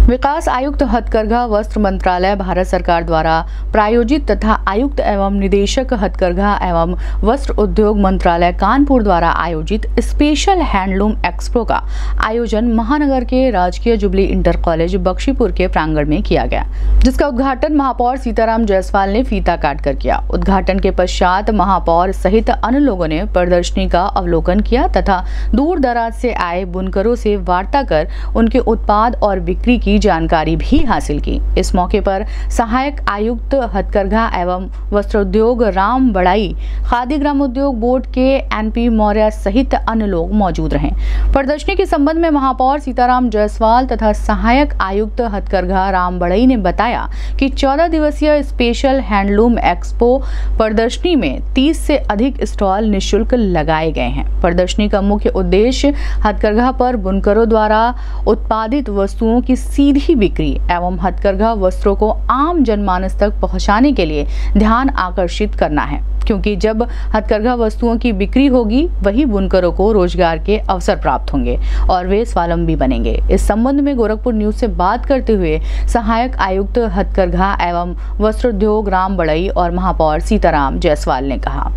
विकास आयुक्त हथकरघा वस्त्र मंत्रालय भारत सरकार द्वारा प्रायोजित तथा आयुक्त एवं निदेशक हथकरघा एवं वस्त्र उद्योग मंत्रालय कानपुर द्वारा आयोजित स्पेशल हैंडलूम एक्सपो का आयोजन महानगर के राजकीय जुबली इंटर कॉलेज बख्शीपुर के प्रांगण में किया गया, जिसका उद्घाटन महापौर सीताराम जायसवाल ने फीता काटकर किया। उद्घाटन के पश्चात महापौर सहित अन्य लोगों ने प्रदर्शनी का अवलोकन किया तथा दूर दराज से आए बुनकरों से वार्ता कर उनके उत्पाद और बिक्री की जानकारी भी हासिल की। इस मौके पर सहायक आयुक्त हथकरघा एवं वस्त्रोद्योग राम बड़ाई, खादी ग्रामोद्योग बोर्ड के एनपी मौर्य सहित अन्य लोग मौजूद रहे। प्रदर्शनी के संबंध में महापौर सीताराम जायसवाल तथा सहायक आयुक्त हथकरघा राम बड़ाई ने बताया कि 14 दिवसीय स्पेशल हैंडलूम एक्सपो प्रदर्शनी में 30 से अधिक स्टॉल निःशुल्क लगाए गए हैं। प्रदर्शनी का मुख्य उद्देश्य हथकरघा पर बुनकरों द्वारा उत्पादित वस्तुओं की सीधी बिक्री एवं हथकरघा वस्त्रों को आम जनमानस तक पहुंचाने के लिए ध्यान आकर्षित करना है, क्योंकि जब हथकरघा वस्तुओं की बिक्री होगी वही बुनकरों को रोजगार के अवसर प्राप्त होंगे और वे स्वावलंबी बनेंगे। इस संबंध में गोरखपुर न्यूज से बात करते हुए सहायक आयुक्त हथकरघा एवं वस्त्रोद्योग राम बड़ाई और महापौर सीताराम जायसवाल ने कहा,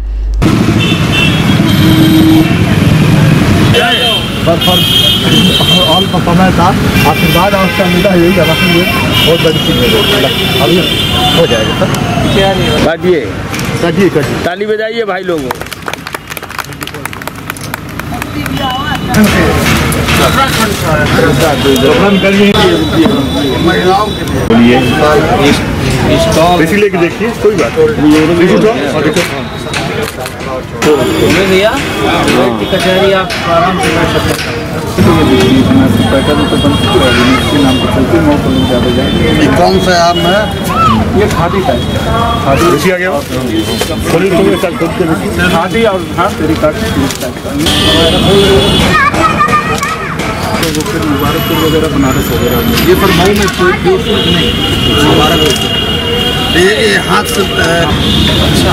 ऑल का समय था, आशीर्वाद आपका मिला, यही बहुत बड़ी चीज़ है। अभी हो जाएगा सर। काटिए ताली बजाइए भाई लोगों। महिलाओं के लिए इसीलिए देखिए कोई बात भैया कचहरी आप आराम से कर सकते हैं। कौन सा आम है? ये खादी का आ गया खादी और मुबारकपुर वगैरह बनारस वगैरह ये पर मऊ में नहीं मुबारकपुर ये हाथ से अच्छा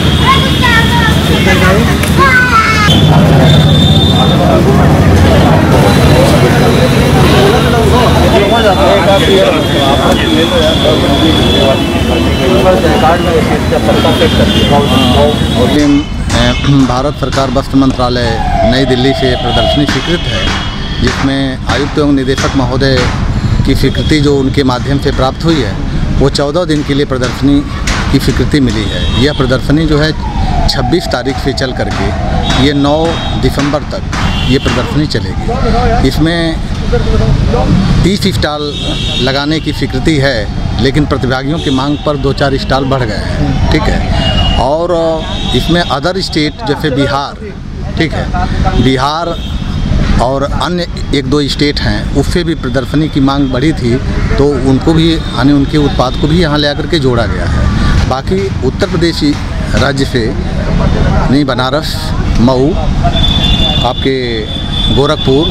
भारत सरकार वस्त्र मंत्रालय नई दिल्ली से प्रदर्शनी स्वीकृत है, जिसमें आयुक्त एवं निदेशक महोदय की स्वीकृति जो उनके माध्यम से प्राप्त हुई है, वो 14 दिन के लिए प्रदर्शनी की स्वीकृति मिली है। यह प्रदर्शनी जो है 26 तारीख से चल करके ये 9 दिसंबर तक ये प्रदर्शनी चलेगी। इसमें 30 स्टॉल लगाने की स्वीकृति है, लेकिन प्रतिभागियों की मांग पर 2-4 स्टॉल बढ़ गए हैं, ठीक है। और इसमें अदर स्टेट जैसे बिहार, ठीक है, बिहार और अन्य 1-2 स्टेट हैं, उससे भी प्रदर्शनी की मांग बढ़ी थी, तो उनको भी यानी उनके उत्पाद को भी यहाँ ले आकर के जोड़ा गया है। बाकी उत्तर प्रदेश राज्य से नहीं, बनारस, मऊ, आपके गोरखपुर,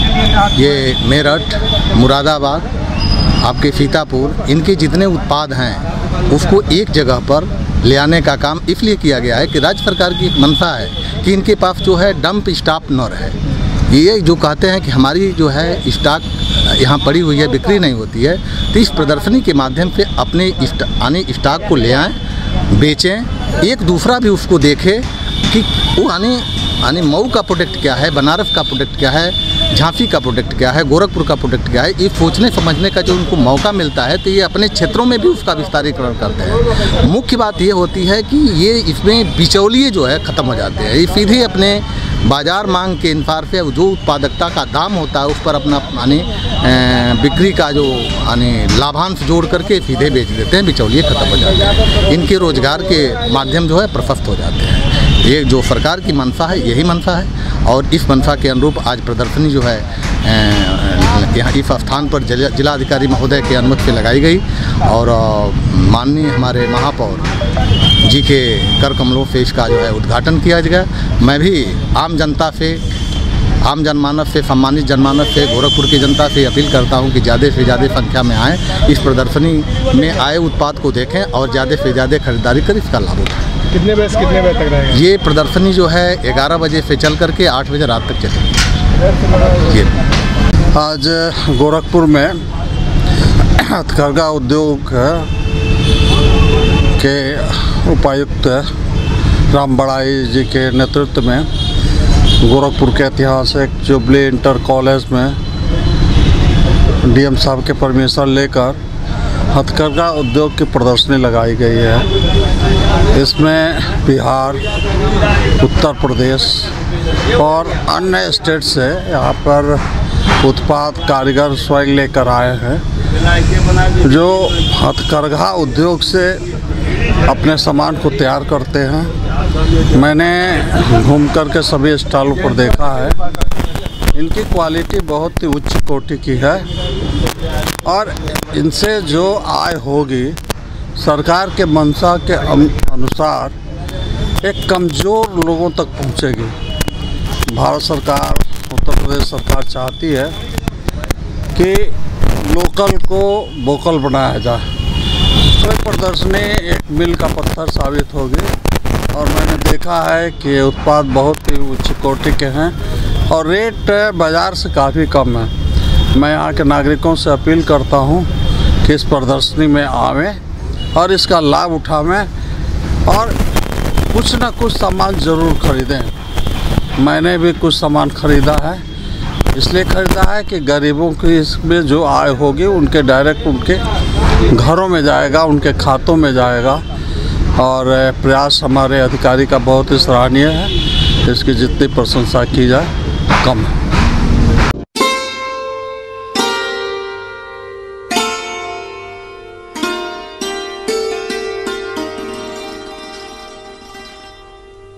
ये मेरठ, मुरादाबाद, आपके सीतापुर, इनके जितने उत्पाद हैं उसको एक जगह पर ले आने का काम इसलिए किया गया है कि राज्य सरकार की एक मंशा है कि इनके पास जो है डंप स्टॉक न रहे। ये जो कहते हैं कि हमारी जो है स्टॉक यहाँ पड़ी हुई है, बिक्री नहीं होती है, तो इस प्रदर्शनी के माध्यम से अपने स्टॉक को ले आएँ, बेचें, एक दूसरा भी उसको देखे कि वो यानी मऊ का प्रोडक्ट क्या है, बनारस का प्रोडक्ट क्या है, झांसी का प्रोडक्ट क्या है, गोरखपुर का प्रोडक्ट क्या है। ये सोचने समझने का जो उनको मौका मिलता है, तो ये अपने क्षेत्रों में भी उसका विस्तारीकरण करते हैं। मुख्य बात ये होती है कि ये इसमें बिचौलिए जो है ख़त्म हो जाते हैं, ये सीधे अपने बाज़ार मांग के अनुसार से जो उत्पादकता का दाम होता है उस पर अपना बिक्री का जो लाभांश जोड़ करके सीधे बेच देते हैं, बिचौलिए ख़त्म हो जाते हैं, इनके रोजगार के माध्यम जो है प्रशस्त हो जाते हैं। ये जो सरकार की मंशा है, यही मंशा है, और इस मंशा के अनुरूप आज प्रदर्शनी जो है यहाँ इस स्थान पर जिलाधिकारी महोदय के अनुमति से लगाई गई और माननीय हमारे महापौर जी के कर कमलों से इसका जो है उद्घाटन किया गया। मैं भी आम जनता से, आम जनमानस से, सम्मानित जनमानस से, गोरखपुर की जनता से अपील करता हूं कि ज़्यादा से ज़्यादा संख्या में आएँ, इस प्रदर्शनी में आए उत्पाद को देखें और ज़्यादा से ज़्यादा खरीदारी कर इसका लाभ उठाएं। कितने बजे तक रहेगा? ये प्रदर्शनी जो है 11 बजे से चल करके 8 बजे रात तक चलेगी। आज गोरखपुर में हथकरघा उद्योग के उपायुक्त राम बड़ाई जी के नेतृत्व में गोरखपुर के ऐतिहासिक जुबली इंटर कॉलेज में डीएम साहब के परमिशन लेकर हथकरघा उद्योग की प्रदर्शनी लगाई गई है। इसमें बिहार, उत्तर प्रदेश और अन्य स्टेट से यहाँ पर उत्पाद कारीगर स्वयं लेकर आए हैं जो हथकरघा उद्योग से अपने सामान को तैयार करते हैं। मैंने घूम कर के सभी स्टॉलों पर देखा है, इनकी क्वालिटी बहुत ही उच्च कोटि की है और इनसे जो आय होगी सरकार के मंशा के अनुसार एक कमज़ोर लोगों तक पहुंचेगी। भारत सरकार, उत्तर प्रदेश सरकार चाहती है कि लोकल को वोकल बनाया जाए। तो प्रदर्शनी एक मील का पत्थर साबित होगी और मैंने देखा है कि उत्पाद बहुत ही उच्च कोटि के हैं और रेट बाज़ार से काफ़ी कम है। मैं यहाँ के नागरिकों से अपील करता हूँ कि इस प्रदर्शनी में आवें और इसका लाभ उठावें और कुछ ना कुछ सामान ज़रूर ख़रीदें। मैंने भी कुछ सामान ख़रीदा है, इसलिए ख़रीदा है कि गरीबों की इसमें जो आय होगी उनके डायरेक्ट उनके घरों में जाएगा, उनके खातों में जाएगा और प्रयास हमारे अधिकारी का बहुत ही सराहनीय है। इसकी जितनी प्रशंसा की जाए कम है।